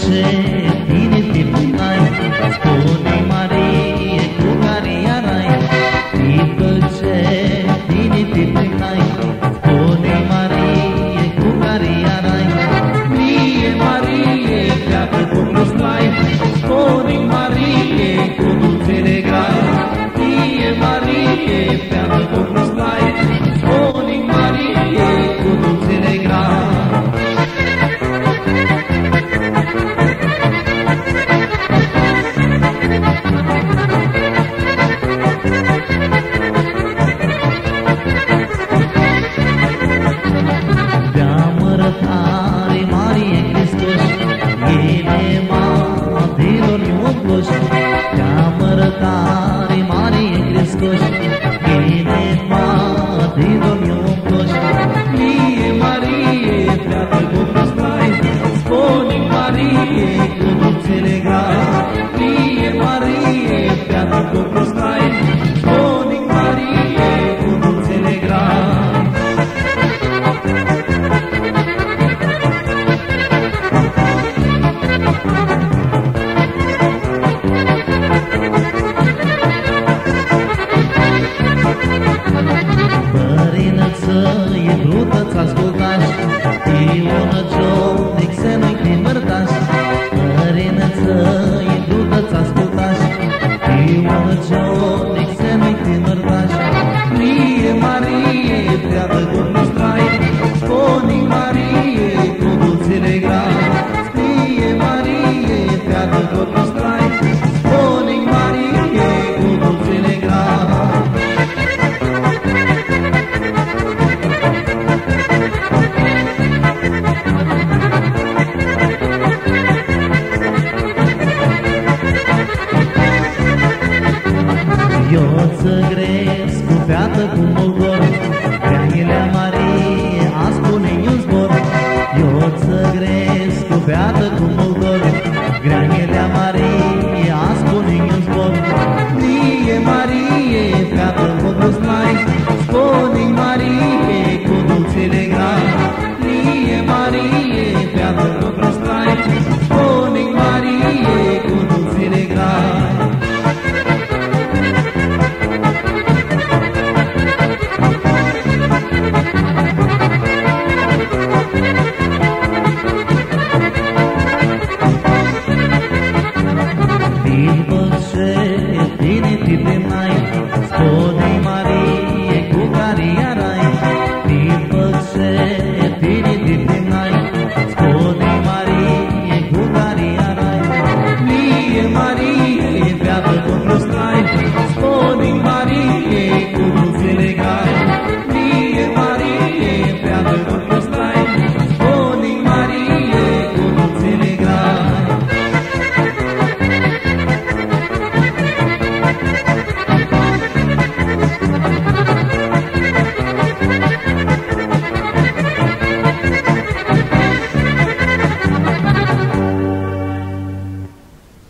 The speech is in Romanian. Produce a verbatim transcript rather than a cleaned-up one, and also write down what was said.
ce bine te puneai, spune Marie cu care erai. După ce bine te puneai, spune Marie cu care erai. Mie Marie, pleacă cum nu stai, spune Marie cu dulcele grai. Mie Marie, pleacă cum nu stai, spune Marie cu dulcele grai. Tare Marie Hristos, ele madelor ne-o Te-amără tare Marie Hristos, ele madelor ne-o Mie Marie, pleacă cum nu stai, spune Marie cu dulcele grai. Mie Marie, pleacă cum nu stai, spune Marie cu dulcele grai. E brută-ți ascultași, Ionăcionic să nu-i te mărtași. Mărinăță, e brută-ți ascultași, Ionăcionic să nu-i te mărtași. Mie Marie, pleacă cum nu strai, spune Marie cu dulcele grai. Mie Marie, pleacă cum nu strai, spune Marie cu dulcele grai. Eu să gresc cu feată cu măgor, Gheanghilea Marie, a spune-i un zbor. Eu să gresc cu feată cu